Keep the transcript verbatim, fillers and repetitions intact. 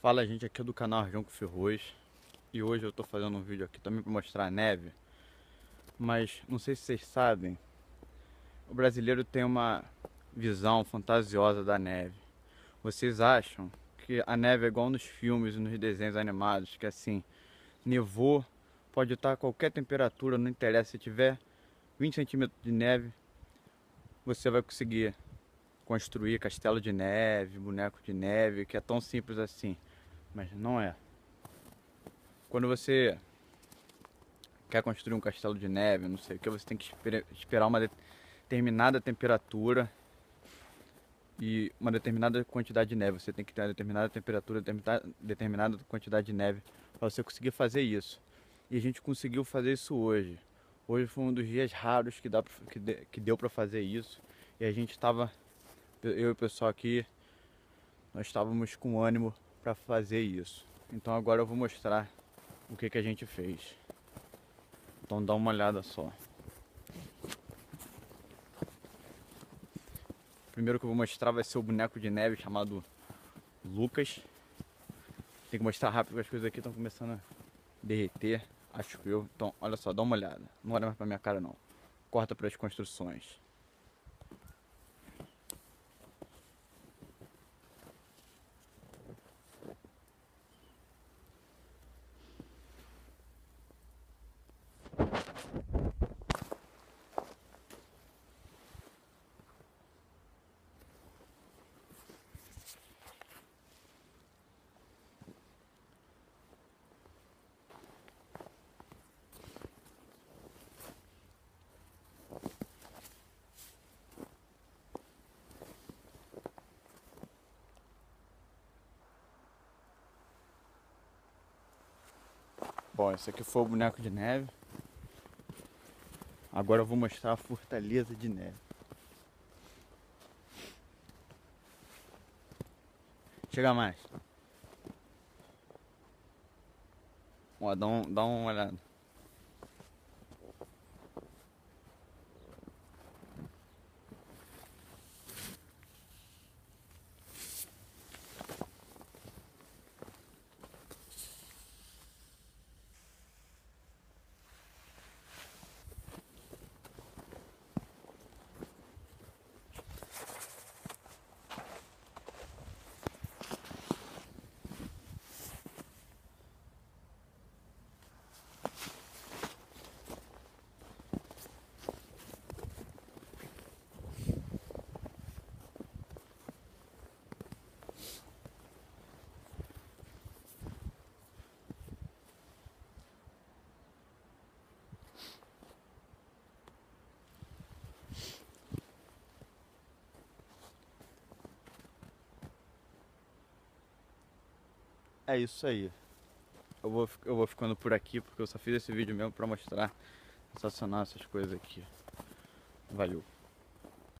Fala, gente, aqui é do canal Arjão com Ferroz. E hoje eu tô fazendo um vídeo aqui também para mostrar a neve. Mas não sei se vocês sabem, o brasileiro tem uma visão fantasiosa da neve. Vocês acham que a neve é igual nos filmes e nos desenhos animados, que assim, nevou, pode estar a qualquer temperatura, não interessa, se tiver vinte centímetros de neve, você vai conseguir construir castelo de neve, boneco de neve, que é tão simples assim. Mas não é. Quando você quer construir um castelo de neve, não sei o que, você tem que esperar uma determinada temperatura e uma determinada quantidade de neve. Você tem que ter uma determinada temperatura, determinada quantidade de neve para você conseguir fazer isso. E a gente conseguiu fazer isso hoje. Hoje foi um dos dias raros que, dá pra, que, de, que deu para fazer isso. E a gente estava, eu e o pessoal aqui, nós estávamos com ânimo para fazer isso. Então agora eu vou mostrar o que, que a gente fez. Então dá uma olhada só. Primeiro que eu vou mostrar vai ser o boneco de neve chamado Lucas. Tem que mostrar rápido, porque as coisas aqui estão começando a derreter, acho eu. Então olha só, dá uma olhada. Não olha mais pra minha cara não. Corta para as construções. Bom, esse aqui foi o boneco de neve. Agora eu vou mostrar a fortaleza de neve. Chega mais. Ó, dá, um, dá uma olhada. É isso aí. Eu vou, eu vou ficando por aqui porque eu só fiz esse vídeo mesmo pra mostrar sensacional essas coisas aqui. Valeu.